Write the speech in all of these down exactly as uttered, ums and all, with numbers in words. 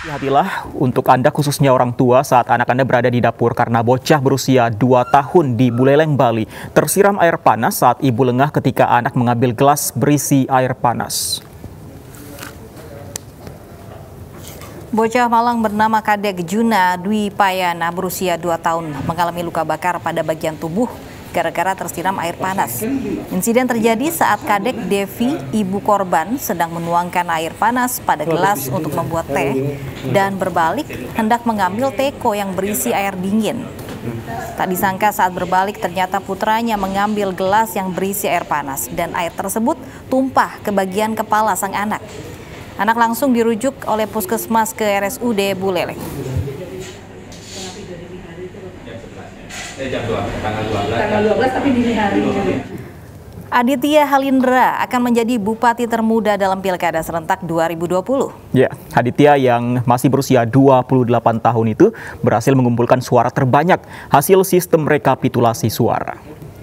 Hati-hatilah untuk Anda khususnya orang tua saat anak Anda berada di dapur karena bocah berusia dua tahun di Buleleng, Bali tersiram air panas saat ibu lengah ketika anak mengambil gelas berisi air panas. Bocah Malang bernama Kadek Juna Dwi Payana berusia dua tahun mengalami luka bakar pada bagian tubuh gara-gara tersiram air panas. Insiden terjadi saat Kadek Devi, ibu korban, sedang menuangkan air panas pada gelas untuk membuat teh dan berbalik hendak mengambil teko yang berisi air dingin. Tak disangka saat berbalik ternyata putranya mengambil gelas yang berisi air panas dan air tersebut tumpah ke bagian kepala sang anak. Anak langsung dirujuk oleh puskesmas ke R S U D Buleleng. Tanggal dua belas tapi dini hari. Aditya Halindra akan menjadi bupati termuda dalam Pilkada serentak dua ribu dua puluh. Ya, Aditya yang masih berusia dua puluh delapan tahun itu berhasil mengumpulkan suara terbanyak hasil sistem rekapitulasi suara.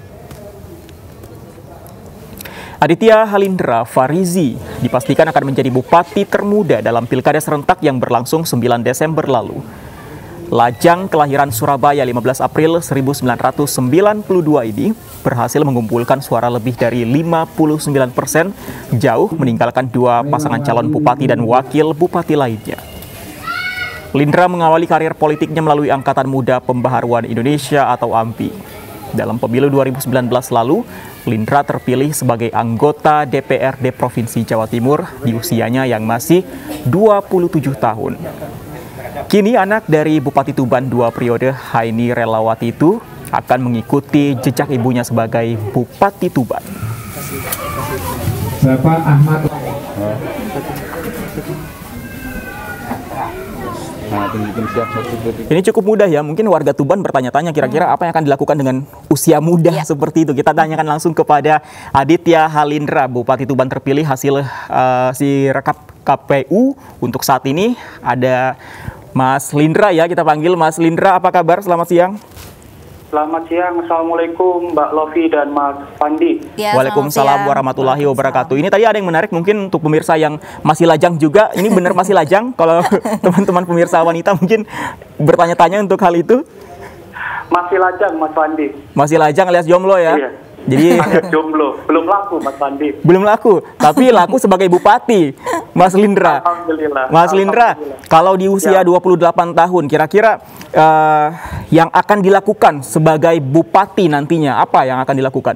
Aditya Halindra Farizi dipastikan akan menjadi bupati termuda dalam Pilkada serentak yang berlangsung sembilan Desember lalu. Lajang kelahiran Surabaya lima belas April seribu sembilan ratus sembilan puluh dua ini berhasil mengumpulkan suara lebih dari lima puluh sembilan persen, jauh meninggalkan dua pasangan calon bupati dan wakil bupati lainnya. Lindra mengawali karir politiknya melalui Angkatan Muda Pembaharuan Indonesia atau A M P I. Dalam pemilu dua ribu sembilan belas lalu, Lindra terpilih sebagai anggota D P R D Provinsi Jawa Timur di usianya yang masih dua puluh tujuh tahun. Kini anak dari Bupati Tuban dua periode, Haini Relawati itu akan mengikuti jejak ibunya sebagai Bupati Tuban. Bapak Ahmad. Ini cukup mudah ya, mungkin warga Tuban bertanya-tanya kira-kira apa yang akan dilakukan dengan usia muda ya. Seperti itu. Kita tanyakan langsung kepada Aditya Halindra, Bupati Tuban terpilih hasil uh, si rekap K P U untuk saat ini. Ada Mas Lindra ya, kita panggil Mas Lindra, apa kabar? Selamat siang. Selamat siang, Assalamualaikum Mbak Lofi dan Mas Pandi. Ya, Waalaikumsalam warahmatullahi wabarakatuh. Ini tadi ada yang menarik mungkin untuk pemirsa yang masih lajang juga. Ini benar masih lajang? Kalau teman-teman pemirsa wanita mungkin bertanya-tanya untuk hal itu. Masih lajang, Mas Pandi. Masih lajang alias jomblo ya? Iya. Jadi alias jomblo, belum laku Mas Pandi. Belum laku, tapi laku sebagai bupati, Mas Lindra. Alhamdulillah. Mas Lindra, kalau di usia ya. dua puluh delapan tahun, kira-kira uh, yang akan dilakukan sebagai bupati nantinya, apa yang akan dilakukan?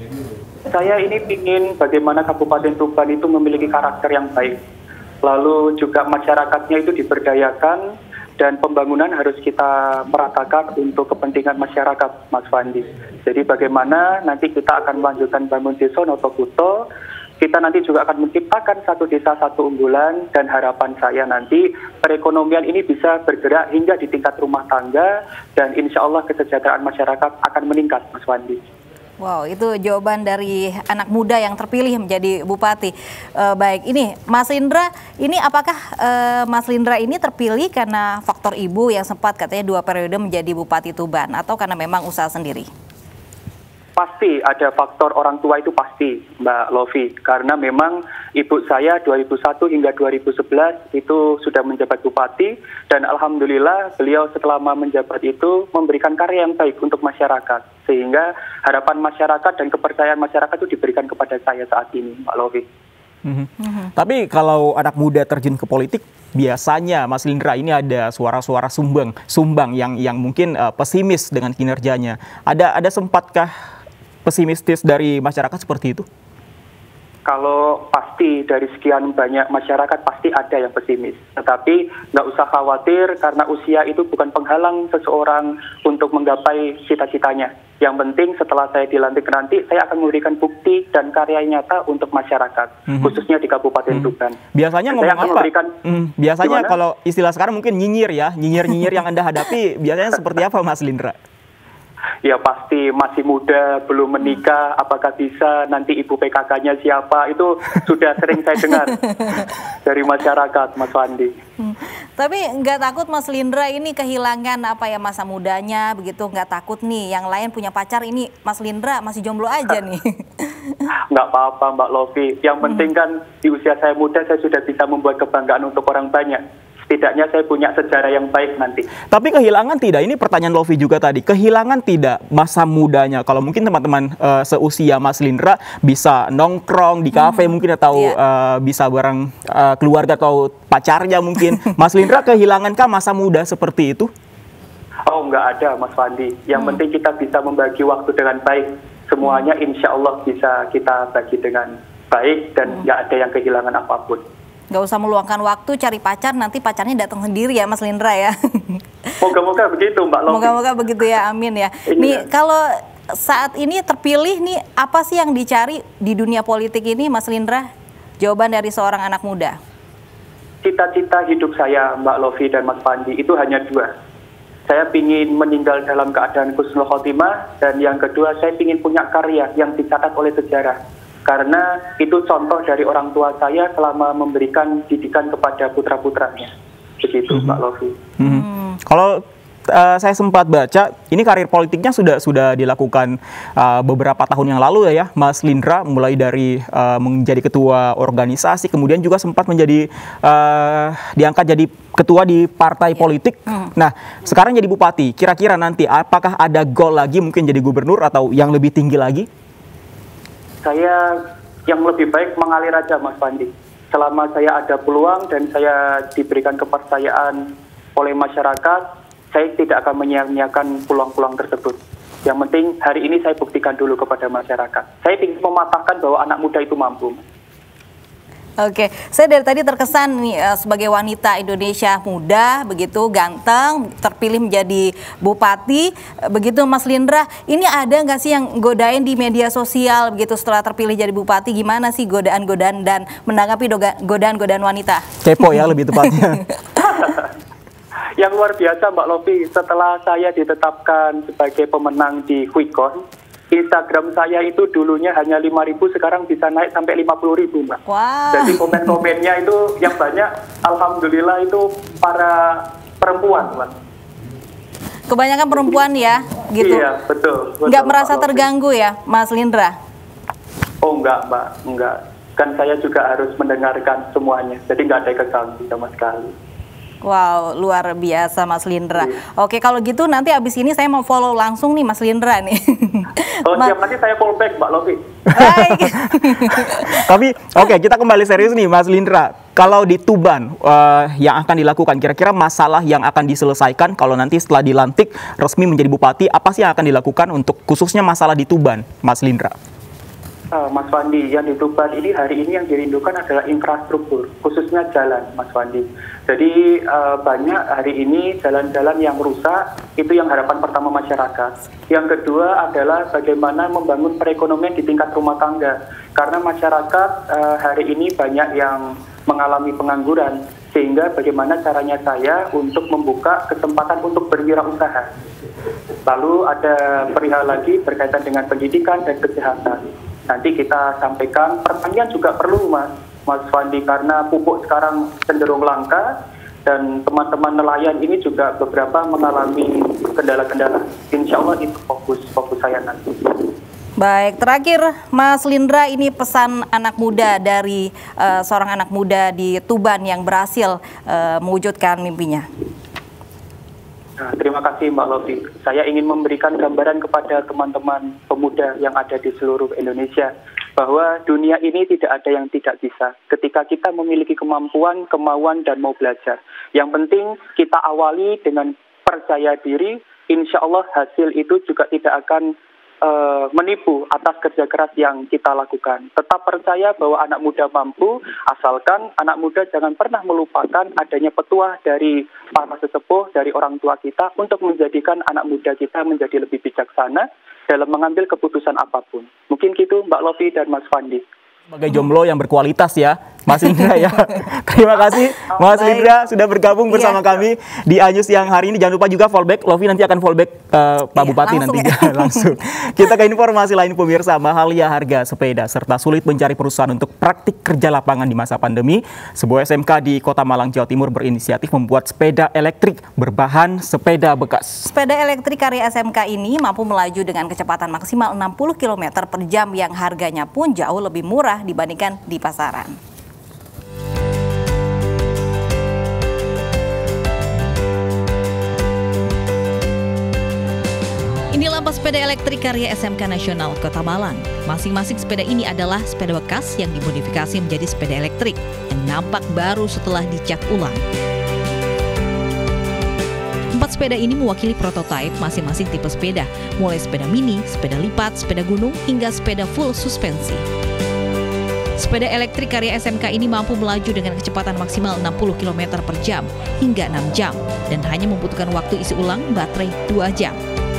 Saya ini ingin bagaimana Kabupaten Tuban itu memiliki karakter yang baik. Lalu juga masyarakatnya itu diberdayakan, dan pembangunan harus kita meratakan untuk kepentingan masyarakat, Mas Fandi. Jadi bagaimana nanti kita akan melanjutkan bangun desa Notokuto, kita nanti juga akan menciptakan satu desa satu unggulan, dan harapan saya nanti perekonomian ini bisa bergerak hingga di tingkat rumah tangga, dan insya Allah kesejahteraan masyarakat akan meningkat, Mas Fandi. Wow, itu jawaban dari anak muda yang terpilih menjadi bupati. E, baik, ini Mas Lindra, ini apakah e, Mas Lindra ini terpilih karena faktor ibu yang sempat katanya dua periode menjadi bupati Tuban, atau karena memang usaha sendiri? Pasti ada faktor orang tua, itu pasti Mbak Lofi, karena memang ibu saya dua ribu satu hingga dua ribu sebelas itu sudah menjabat bupati, dan alhamdulillah beliau selama menjabat itu memberikan karya yang baik untuk masyarakat, sehingga harapan masyarakat dan kepercayaan masyarakat itu diberikan kepada saya saat ini, Mbak Lofi. Mm-hmm. Mm-hmm. Tapi kalau anak muda terjun ke politik, biasanya Mas Lindra ini ada suara-suara sumbang, sumbang yang yang mungkin uh, pesimis dengan kinerjanya. Ada ada sempatkah pesimistis dari masyarakat seperti itu? Kalau pasti dari sekian banyak masyarakat pasti ada yang pesimis. Tetapi nggak usah khawatir karena usia itu bukan penghalang seseorang untuk menggapai cita-citanya. Yang penting setelah saya dilantik nanti, saya akan memberikan bukti dan karya nyata untuk masyarakat, mm-hmm. khususnya di Kabupaten mm-hmm. Tuban. Biasanya ngomong apa? Memberikan, mm, biasanya gimana? Kalau istilah sekarang mungkin nyinyir ya, nyinyir-nyinyir yang Anda hadapi biasanya seperti apa, Mas Lindra? Ya pasti masih muda, belum menikah, apakah bisa, nanti ibu P K K-nya siapa, itu sudah sering saya dengar dari masyarakat, Mas Wandi. Hmm. Tapi nggak takut Mas Lindra ini kehilangan apa ya masa mudanya begitu, nggak takut nih yang lain punya pacar, ini Mas Lindra masih jomblo aja nih. Nggak apa-apa Mbak Lofi, yang penting kan di usia saya muda saya sudah bisa membuat kebanggaan untuk orang banyak. setidaknya saya punya sejarah yang baik nanti. Tapi kehilangan tidak? Ini pertanyaan Lofi juga tadi. Kehilangan tidak masa mudanya? Kalau mungkin teman-teman uh, seusia Mas Lindra bisa nongkrong di kafe hmm, mungkin atau yeah. uh, bisa bareng uh, keluarga atau pacarnya mungkin. Mas Lindra kehilangankah masa muda seperti itu? Oh, nggak ada Mas Fandi. Yang hmm. penting kita bisa membagi waktu dengan baik. Semuanya insya Allah bisa kita bagi dengan baik dan nggak hmm. ada yang kehilangan apapun. Nggak usah meluangkan waktu cari pacar, nanti pacarnya datang sendiri ya Mas Lindra ya. Moga-moga begitu Mbak Lofi. Moga-moga begitu ya, amin ya. Iya. Nih kalau saat ini terpilih nih, apa sih yang dicari di dunia politik ini Mas Lindra? Jawaban dari seorang anak muda. Cita-cita hidup saya Mbak Lofi dan Mas Fandi itu hanya dua. Saya ingin meninggal dalam keadaan husnul khotimah, dan yang kedua saya ingin punya karya yang dicatat oleh sejarah. Karena itu contoh dari orang tua saya selama memberikan didikan kepada putra-putranya. Begitu, mm-hmm. Mbak Lofi. Mm-hmm. Kalau uh, saya sempat baca, ini karir politiknya sudah sudah dilakukan uh, beberapa tahun yang lalu ya, Mas Lindra, mulai dari uh, menjadi ketua organisasi, kemudian juga sempat menjadi uh, diangkat jadi ketua di partai yeah. politik. Mm. Nah, sekarang jadi bupati. Kira-kira nanti apakah ada goal lagi mungkin jadi gubernur atau yang lebih tinggi lagi? Saya yang lebih baik mengalir aja Mas Fandi. Selama saya ada peluang dan saya diberikan kepercayaan oleh masyarakat, saya tidak akan menyia-nyiakan peluang-peluang tersebut. Yang penting hari ini saya buktikan dulu kepada masyarakat. Saya ingin mematahkan bahwa anak muda itu mampu. Oke, saya dari tadi terkesan nih uh, sebagai wanita Indonesia muda, begitu ganteng, terpilih menjadi bupati, uh, begitu Mas Lindra. Ini ada nggak sih yang godain di media sosial begitu setelah terpilih jadi bupati? Gimana sih godaan-godaan dan menanggapi godaan-godaan wanita? Kepo ya lebih tepatnya. Yang luar biasa Mbak Lofi, setelah saya ditetapkan sebagai pemenang di Quick Count, Instagram saya itu dulunya hanya lima ribu, sekarang bisa naik sampai lima puluh ribu, Mbak. Wow. Jadi komen-komennya itu yang banyak, alhamdulillah itu para perempuan, Mbak. Kebanyakan perempuan ya, gitu. Iya, betul. betul nggak merasa terganggu ya, Mas Lindra? Oh, enggak, Mbak. Enggak. Kan saya juga harus mendengarkan semuanya, jadi nggak ada keganggu sama sekali. Wow, luar biasa Mas Lindra. Iya. Oke, kalau gitu nanti abis ini saya mau follow langsung nih Mas Lindra nih. Oh, siap, nanti saya follow back Mbak Lofi. Baik. Tapi oke, okay, kita kembali serius nih Mas Lindra. Kalau di Tuban uh, yang akan dilakukan, kira-kira masalah yang akan diselesaikan kalau nanti setelah dilantik resmi menjadi bupati, apa sih yang akan dilakukan untuk khususnya masalah di Tuban, Mas Lindra? Uh, Mas Fandi, yang di Tuban ini hari ini yang dirindukan adalah infrastruktur, khususnya jalan, Mas Fandi. Jadi uh, banyak hari ini jalan-jalan yang rusak, itu yang harapan pertama masyarakat. Yang kedua adalah bagaimana membangun perekonomian di tingkat rumah tangga. Karena masyarakat uh, hari ini banyak yang mengalami pengangguran, sehingga bagaimana caranya saya untuk membuka kesempatan untuk berwirausaha. Lalu ada perihal lagi berkaitan dengan pendidikan dan kesehatan. Nanti kita sampaikan, pertanian juga perlu Mas, Mas Fandi, karena pupuk sekarang cenderung langka dan teman-teman nelayan ini juga beberapa mengalami kendala-kendala. Insya Allah itu fokus fokus saya nanti. Baik, terakhir Mas Lindra, ini pesan anak muda dari uh, seorang anak muda di Tuban yang berhasil uh, mewujudkan mimpinya. Nah, terima kasih Mbak Lofi. Saya ingin memberikan gambaran kepada teman-teman pemuda yang ada di seluruh Indonesia bahwa dunia ini tidak ada yang tidak bisa. Ketika kita memiliki kemampuan, kemauan, dan mau belajar. Yang penting kita awali dengan percaya diri, insya Allah hasil itu juga tidak akan uh, menipu atas kerja keras yang kita lakukan. Tetap percaya bahwa anak muda mampu, asalkan anak muda jangan pernah melupakan adanya petuah dari para sesepuh, dari orang tua kita untuk menjadikan anak muda kita menjadi lebih bijaksana dalam mengambil keputusan apapun. Mungkin gitu Mbak Lofi dan Mas Fandi. Sebagai jomblo yang berkualitas ya, Mas Lindra ya. Terima kasih Mas Lindra sudah bergabung bersama iya. kami di A News yang hari ini. Jangan lupa juga fallback, Lofi nanti akan fallback uh, Pak iya, Bupati nanti ya. langsung. Kita ke informasi lain pemirsa, mahalnya harga sepeda serta sulit mencari perusahaan untuk praktik kerja lapangan di masa pandemi. Sebuah S M K di Kota Malang, Jawa Timur berinisiatif membuat sepeda elektrik berbahan sepeda bekas. Sepeda elektrik karya S M K ini mampu melaju dengan kecepatan maksimal enam puluh kilometer per jam yang harganya pun jauh lebih murah dibandingkan di pasaran. Inilah empat sepeda elektrik karya S M K Nasional Kota Malang. Masing-masing sepeda ini adalah sepeda bekas yang dimodifikasi menjadi sepeda elektrik yang nampak baru setelah dicat ulang. Empat sepeda ini mewakili prototipe masing-masing tipe sepeda, mulai sepeda mini, sepeda lipat, sepeda gunung, hingga sepeda full suspensi. Sepeda elektrik karya S M K ini mampu melaju dengan kecepatan maksimal enam puluh kilometer per jam hingga enam jam dan hanya membutuhkan waktu isi ulang baterai dua jam.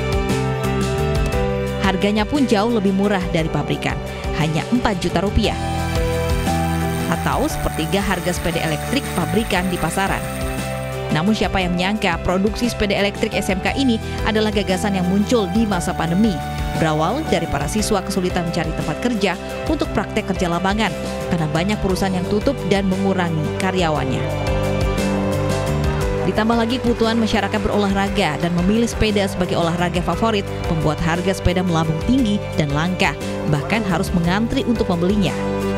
Harganya pun jauh lebih murah dari pabrikan, hanya empat juta rupiah. Atau sepertiga harga sepeda elektrik pabrikan di pasaran. Namun siapa yang menyangka produksi sepeda elektrik S M K ini adalah gagasan yang muncul di masa pandemi. Berawal dari para siswa kesulitan mencari tempat kerja untuk praktek kerja lapangan karena banyak perusahaan yang tutup dan mengurangi karyawannya. Ditambah lagi kebutuhan masyarakat berolahraga dan memilih sepeda sebagai olahraga favorit membuat harga sepeda melambung tinggi dan langka, bahkan harus mengantri untuk membelinya.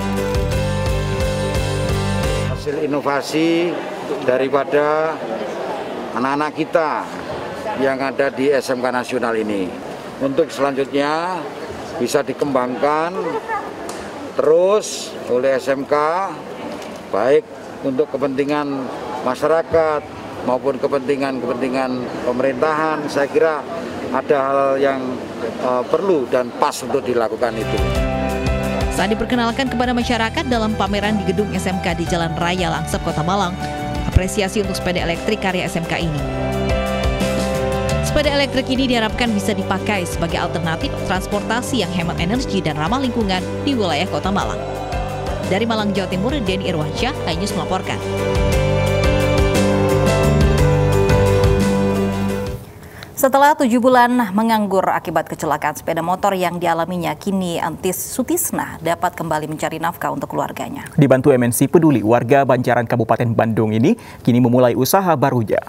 Hasil inovasi daripada anak-anak kita yang ada di S M K Nasional ini. Untuk selanjutnya bisa dikembangkan terus oleh S M K, baik untuk kepentingan masyarakat maupun kepentingan-kepentingan pemerintahan. Saya kira ada hal yang uh, perlu dan pas untuk dilakukan itu. Saat diperkenalkan kepada masyarakat dalam pameran di gedung S M K di Jalan Raya Langsep, Kota Malang, apresiasi untuk sepeda elektrik karya S M K ini. Sepeda elektrik ini diharapkan bisa dipakai sebagai alternatif transportasi yang hemat energi dan ramah lingkungan di wilayah Kota Malang. Dari Malang, Jawa Timur, Denny Irwansyah, iNews melaporkan. Setelah tujuh bulan menganggur akibat kecelakaan sepeda motor yang dialaminya, kini Entis Sutisna dapat kembali mencari nafkah untuk keluarganya. Dibantu M N C Peduli, warga Banjaran Kabupaten Bandung ini kini memulai usaha barunya.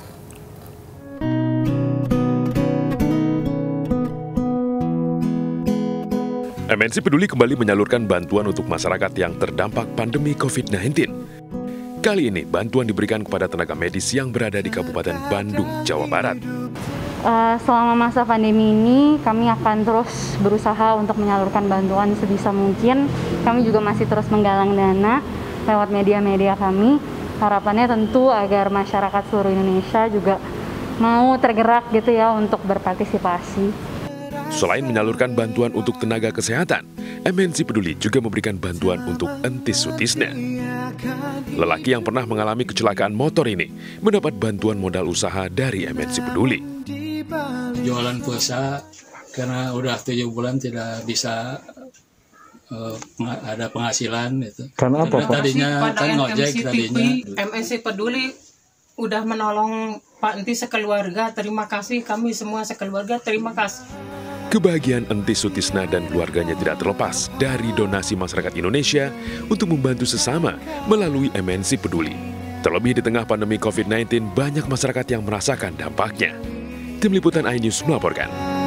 M N C Peduli kembali menyalurkan bantuan untuk masyarakat yang terdampak pandemi covid sembilan belas. Kali ini bantuan diberikan kepada tenaga medis yang berada di Kabupaten Bandung, Jawa Barat. Uh, selama masa pandemi ini kami akan terus berusaha untuk menyalurkan bantuan sebisa mungkin. Kami juga masih terus menggalang dana lewat media-media kami. Harapannya tentu agar masyarakat seluruh Indonesia juga mau tergerak gitu ya untuk berpartisipasi. Selain menyalurkan bantuan untuk tenaga kesehatan, M N C Peduli juga memberikan bantuan untuk Entis Sutisna. Lelaki yang pernah mengalami kecelakaan motor ini mendapat bantuan modal usaha dari M N C Peduli. Jualan pulsa karena udah tujuh bulan tidak bisa uh, ada penghasilan itu. Karena apa, Pak? Tadinya kan ngojek tadinya. M N C Peduli udah menolong Pak Entis sekeluarga. Terima kasih, kami semua sekeluarga terima kasih. Kebahagiaan Entis Sutisna dan keluarganya tidak terlepas dari donasi masyarakat Indonesia untuk membantu sesama melalui M N C Peduli. Terlebih di tengah pandemi covid sembilan belas, banyak masyarakat yang merasakan dampaknya. Tim Liputan iNews melaporkan.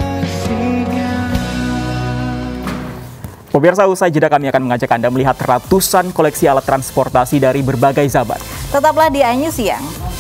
Pemirsa, usai jeda kami akan mengajak Anda melihat ratusan koleksi alat transportasi dari berbagai zaman. Tetaplah di iNews Siang.